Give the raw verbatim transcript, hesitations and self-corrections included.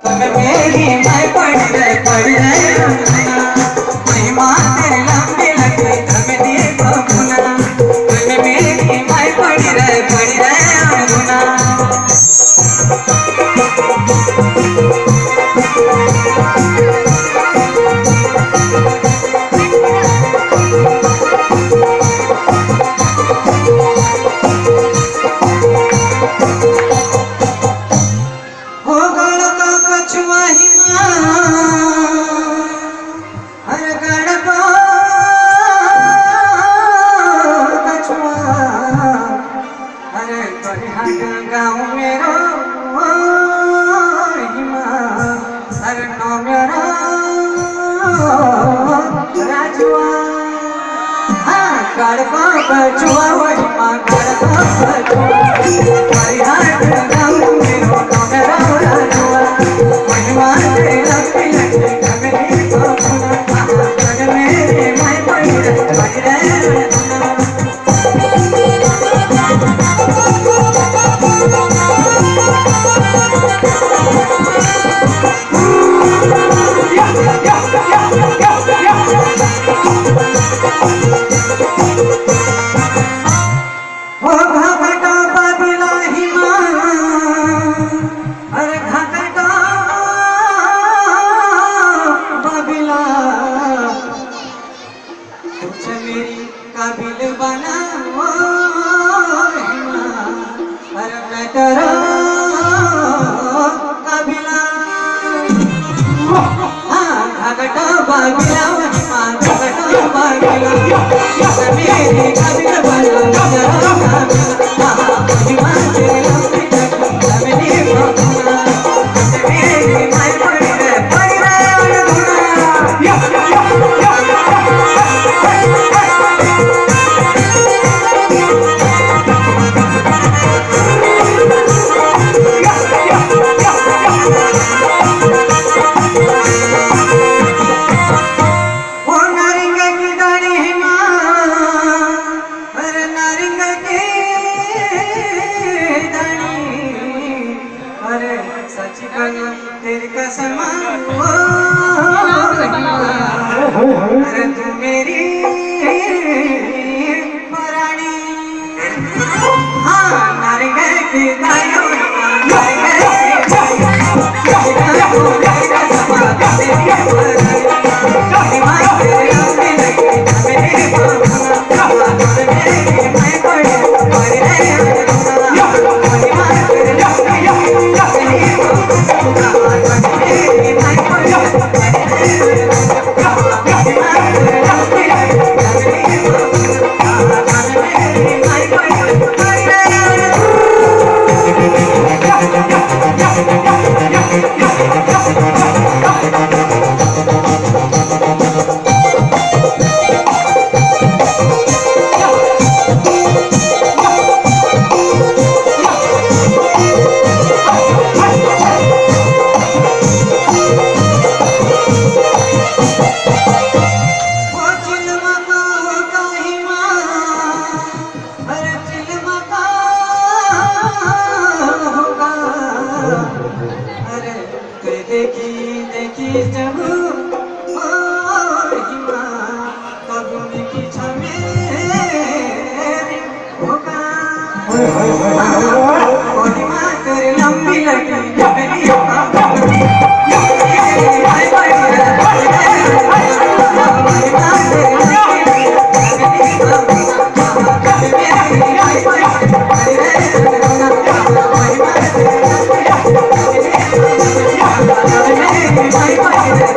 मेरी मैं पढ़ रहे पढ़ रहे महिमा तेरे लंबे लगे धम दे बमुना तुम मेरी मैं पढ़ रहे पढ़ रहे अमुना गाँव मेरो मेरो राजुआ हाँ गड़बा बचुआ वही माँ गड़बा बचुआ गाँव मेरो मेरो राजुआ वही माँ तेरा पिलके मेरी बमुना मेरे मैं पढ़ रहे काबिल बना अरे मैं तेरा काबिला हाँ घगटा बागिला हाँ घगटा बागिला मेरी काबिल बना तेरा काबिला हाँ महिमा तेरे लंबे लगे मेरी बमुना मेरी मैं पढ़ रहे पढ़ रहे तेरी कसम अरे तू मेरी परानी हाँ नारियल की दाया देखी देखी जब तब उनकी छमे होगा महिमा तेरे लंबी लगी मेरी Bye.